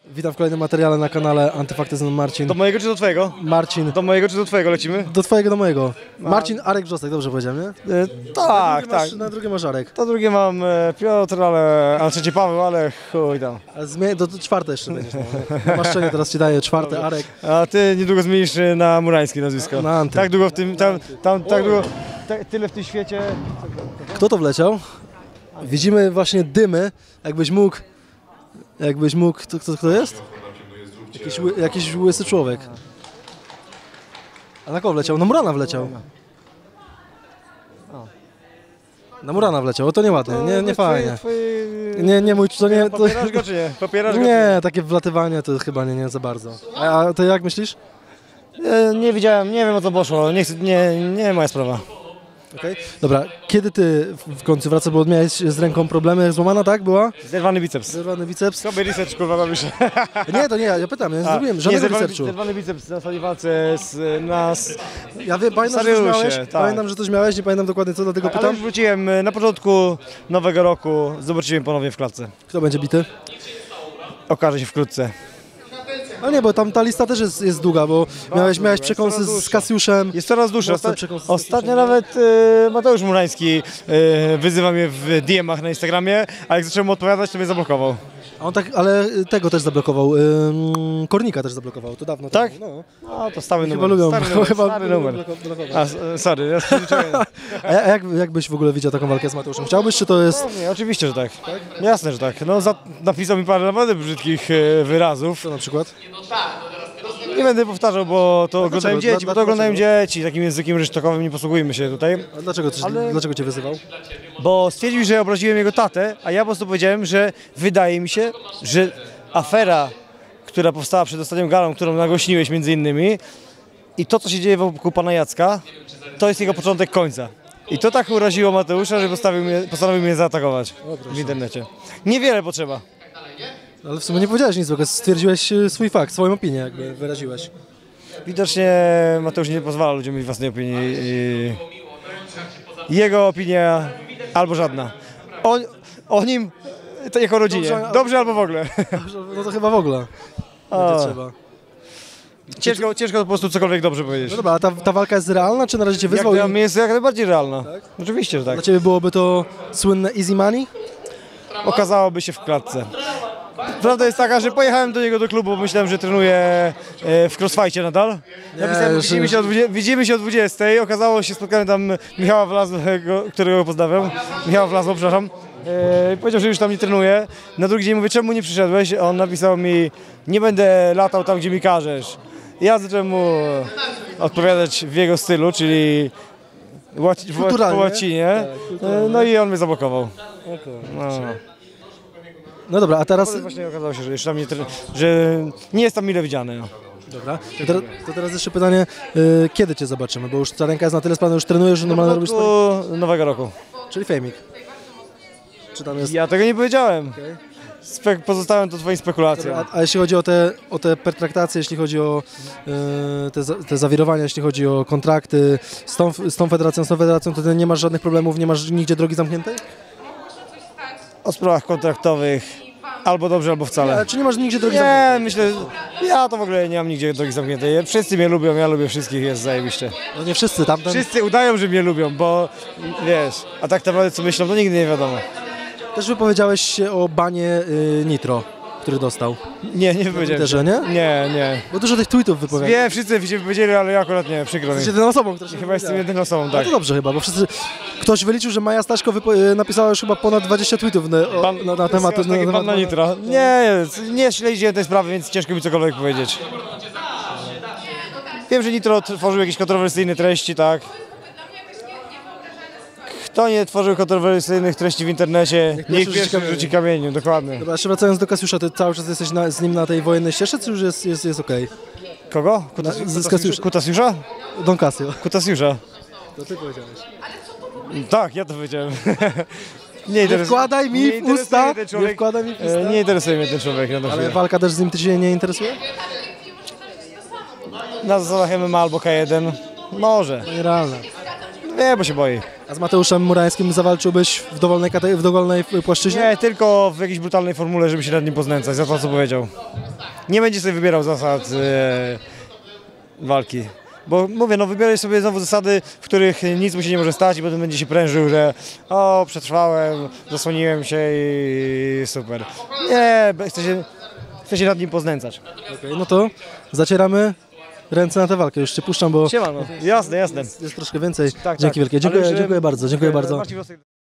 Witam w kolejnym materiale na kanale Antyfaktyzm Marcin. Do mojego czy do twojego? Marcin. Do mojego czy do twojego lecimy? Do twojego, do mojego. Marcin, Arek Wrzosek, dobrze powiedziałem, nie? Tak, tak. Na drugie masz Arek. To drugie mam Piotr, a na trzecie Paweł, ale chuj tam. A do czwarte jeszcze będziesz. Na maszczenie teraz ci daję, czwarte Arek. A ty niedługo zmienisz na Murański nazwisko. Na Anty. Tak długo w tym, tak długo, tyle w tym świecie. Kto to wleciał? Widzimy właśnie dymy, jakbyś mógł, kto jest? Jakiś łysy człowiek. A na kogo wleciał? Na Murana wleciał. Na Murana wleciał, o to nieładnie, nie fajnie. Nie mój, to nie... To... Popierasz go czy nie? Popierasz go, nie, takie wlatywanie to chyba nie za bardzo. A ty jak myślisz? Nie widziałem, nie wiem o co poszło, nie moja sprawa. Okay. Dobra, kiedy ty w końcu wracasz, bo miałeś z ręką problemy, złamana, tak? Była? Zerwany biceps. Zerwany biceps? Sobie research, kurwa, robisz. Nie, to nie, ja pytam, ja nie zrobiłem żadnego researchu. Zerwany biceps na sali walce z nas. Ja wiem, pamiętam, że coś miałeś, tak. Pamiętam, że coś miałeś, nie pamiętam dokładnie co, dlatego pytam. Ale już wróciłem na początku nowego roku, zobaczyłem ponownie w klatce. Kto będzie bity? Okaże się wkrótce. Ale nie, bo tam ta lista też jest długa, bo miałeś przekąsy z Kasiuszem. Jest coraz dłuższa. Ostatnio nawet Mateusz Murański wyzywa mnie w DM-ach na Instagramie, a jak zacząłem mu odpowiadać, to mnie zablokował. A on tak, ale tego też zablokował, Kornika też zablokował, to dawno. Tak? Temu, no. A to stały numer. Chyba lubią, stary numer. Sorry, ja A jak byś w ogóle widział taką walkę z Mateuszem? Chciałbyś, czy to jest... No, nie, oczywiście, że tak. Jasne, że tak. No, napisał mi parę naprawdę brzydkich wyrazów. Co na przykład? Nie będę powtarzał, bo to oglądają dzieci, dlaczego? Takim językiem rysztokowym nie posługujmy się tutaj. A dlaczego cię wyzywał? Bo stwierdził, że obraziłem jego tatę, a ja po prostu powiedziałem, że wydaje mi się, że afera, która powstała przed ostatnią galą, którą nagłośniłeś między innymi, i to, co się dzieje wokół pana Jacka, to jest jego początek końca. I to tak uraziło Mateusza, że postanowił mnie zaatakować w internecie. Niewiele potrzeba. Ale w sumie nie powiedziałeś nic, bo stwierdziłeś swój fakt, swoją opinię jakby wyraziłeś. Widocznie Mateusz nie pozwala ludziom mieć własnej opinii i jego opinia albo żadna. O nim to jako rodzinie. Dobrze albo w ogóle. No to chyba w ogóle będzie trzeba. Ciężko po prostu cokolwiek dobrze powiedzieć. No dobra, a ta walka jest realna, czy na razie cię wyzwał? Jest jak najbardziej realna. Tak? Oczywiście, że tak. Dla ciebie byłoby to słynne easy money? Okazałoby się w klatce. Prawda jest taka, że pojechałem do niego do klubu, bo myślałem, że trenuje w crossfighcie nadal. Napisałem, widzimy się o 20. Okazało się, spotkałem tam Michała Wlazłego, którego pozdrawiam. Michała Wlazło, przepraszam. Powiedział, że już tam nie trenuje. Na drugi dzień mówię, czemu nie przyszedłeś? On napisał mi, nie będę latał tam, gdzie mi każesz. Ja zacząłem mu odpowiadać w jego stylu, czyli po łacinie. No i on mnie zablokował. No dobra, a teraz... Właśnie okazało się, że już tam że nie jest tam mile widziany. No. Dobra, to teraz jeszcze pytanie, kiedy cię zobaczymy? Bo już ta ręka jest na tyle sprawna, już trenujesz, że normalnie robisz swoje... Nowego roku. Czyli fejmik. Czy tam jest... Ja tego nie powiedziałem. Okay. Pozostałem to twoim spekulacjom. A jeśli chodzi o te pertraktacje, jeśli chodzi o te zawirowania, jeśli chodzi o kontrakty z tą federacją, to ty nie masz żadnych problemów, nie masz nigdzie drogi zamkniętej? O sprawach kontraktowych albo dobrze, albo wcale. Nie, czy nie masz nigdzie drogi zamkniętej? Nie, myślę, ja to w ogóle nie mam nigdzie drogi zamkniętej. Wszyscy mnie lubią, ja lubię wszystkich, jest zajebiście. No nie wszyscy, tamten... Wszyscy udają, że mnie lubią, bo wiesz, a tak naprawdę co myślą, to nigdy nie wiadomo. Też wypowiedziałeś się o banie Nitro, który dostał. Nie wypowiedziałem się. Nie. Bo dużo tych tweetów wypowiedziałeś. Nie, wszyscy się wypowiedzieli, ale ja akurat nie, przykro mi. Jesteś jedyną osobą, która się chyba jestem jedyną osobą, tak. No to dobrze chyba, bo wszyscy... Ktoś wyliczył, że Maja Staszko napisała już chyba ponad 20 tweetów na temat... Pan na Nitro. Nie śledziłem tej sprawy, więc ciężko mi cokolwiek powiedzieć. Wiem, że Nitro tworzył jakieś kontrowersyjne treści, tak. Kto nie tworzył kontrowersyjnych treści w internecie, niech pierwszy rzuci kamieniem, dokładnie. Dobra, jeszcze wracając do Kasiusza, ty cały czas jesteś z nim na tej wojennej ścieżce, czy już jest okej? Kogo? Kutasiusza? Don Casio. Kutasiusza. To ty powiedziałeś. Tak, ja to powiedziałem. Nie wkładaj mi w usta! Nie wkładaj mi w usta! Nie interesuje mnie ten człowiek. Ale walka też z nim cię nie interesuje? Na zasadach MMA albo K1? Może. Nierealne. Nie, bo się boi. A z Mateuszem Murańskim zawalczyłbyś w dowolnej płaszczyźnie? Nie, tylko w jakiejś brutalnej formule, żeby się nad nim poznęcać, za to co powiedział. Nie będzie sobie wybierał zasad walki. Bo mówię, no wybieraj sobie znowu zasady, w których nic mu się nie może stać i potem będzie się prężył, że o, przetrwałem, zasłoniłem się i super. Nie, chcę się nad nim poznęcać. Okay, no to zacieramy ręce na tę walkę. Już cię puszczam, bo Siema, no. Jasne. jest troszkę więcej. Tak, Dzięki wielkie. Dziękuję bardzo.